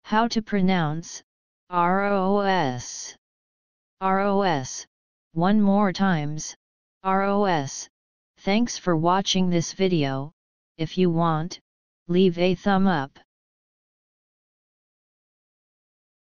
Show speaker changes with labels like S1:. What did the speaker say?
S1: How to pronounce ROS. ROS. One more times, ROS. Thanks for watching this video. If you want, leave a thumb up.